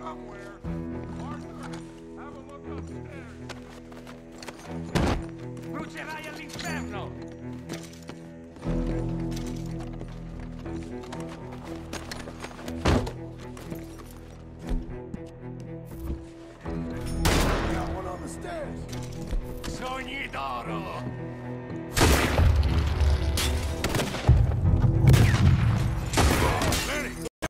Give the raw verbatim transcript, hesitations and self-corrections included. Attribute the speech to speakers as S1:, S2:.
S1: somewhere. Arthur, have a look upstairs. Brucerai all'inferno! Got one on the stairs. Sogni d'oro!